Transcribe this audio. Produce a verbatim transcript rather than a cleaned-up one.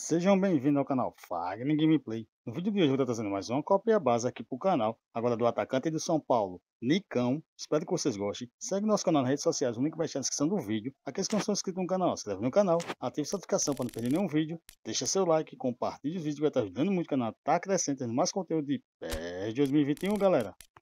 Sejam bem-vindos ao canal Fagner Gameplay. No vídeo de hoje eu vou estar trazendo mais uma cópia base aqui para o canal, agora do atacante do São Paulo, Nicão. Espero que vocês gostem. Segue nosso canal nas redes sociais, o link vai estar na descrição do vídeo. Aqueles que não são inscritos no canal, se inscreve no canal, ative a notificação para não perder nenhum vídeo, deixa seu like, compartilhe os vídeos que vai estar ajudando muito o canal a estar crescendo, tendo mais conteúdo de P E S dois mil e vinte e um, galera.